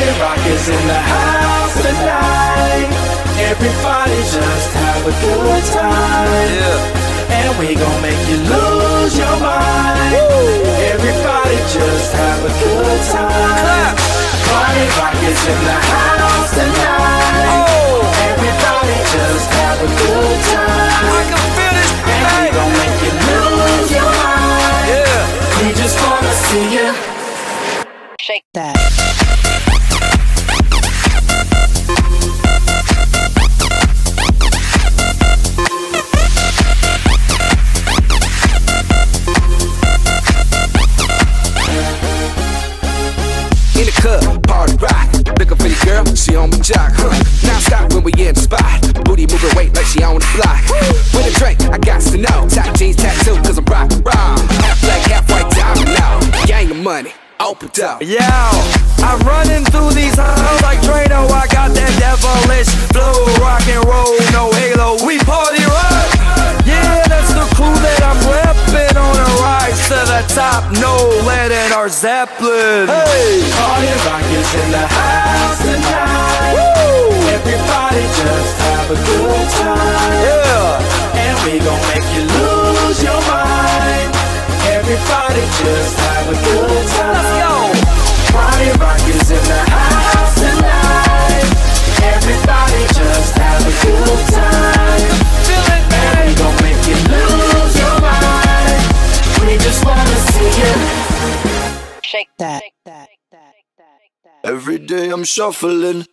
Party Rock is in the house tonight. Everybody just have a good time. And we gon' make you lose your mind. Everybody just have a good time. Party Rock is in the house tonight. Everybody just have a good time. I can feel this. And we gon' make you lose your mind. We just wanna see you shake that. In the club, party rock. Looking for your girl, she on my jock. Now stop when we in the spot. Booty moving weight like she on the block. With a drink, I got to know. Tight jeans tattoo, cause I'm rock, raw. Half black, half white diamond now. Gang of money, open up. Yo, I'm running through these halls like Drano. I got that devilish flow. Rock and roll, no halo. We party rock. Yeah, that's the crew that I'm reppin' on a rise to the top. No lead in our Zeppelin. Hey, Party Rock is in the house tonight. Everybody just have a good time. And we gon' make you lose your mind. Everybody just have a good time. let's go. Party Rock is in the house tonight. Everybody just have a good time. Feel it, And man. we gon' make you lose your mind. We just wanna see you Shake that. Every day I'm shuffling.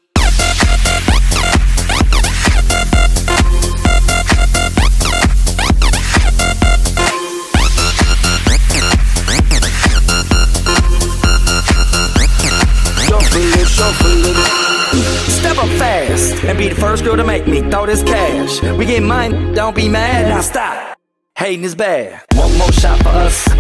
Shuffling. Step up fast and be the first girl to make me throw this cash. We get mine, don't be mad. Now stop. Hating is bad. One more shot for us.